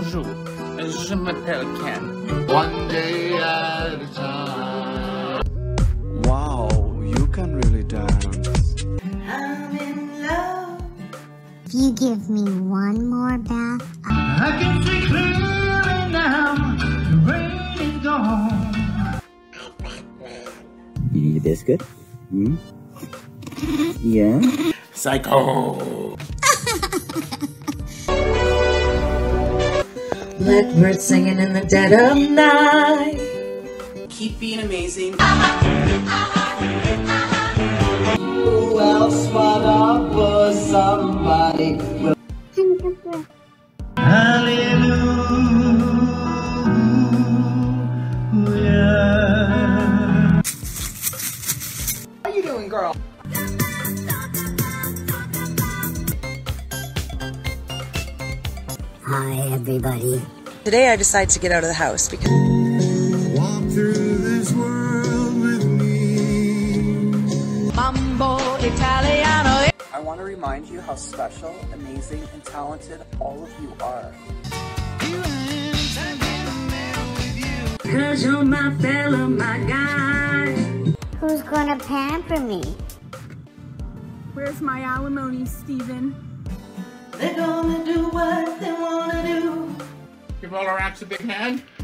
bonjour. Je m'appelle Ken. One day at a time. Wow, you can really dance. I'm in love. If you give me one more bath, I can see clearly now. The rain is gone. You this good? Hmm? Yeah? Psycho. Blackbird singing in the dead of night. Keep being amazing. Who else but I was somebody? Hallelujah. How you doing, girl? hi everybody. Today I decided to get out of the house because Walk through this world with me. Mambo Italiano. I want to remind you how special, amazing, and talented all of you are. Cause you're my fella, my guy. Who's gonna pamper me? Where's my alimony, Steven? They're gonna do what they wanna do. Give all our acts a big hand.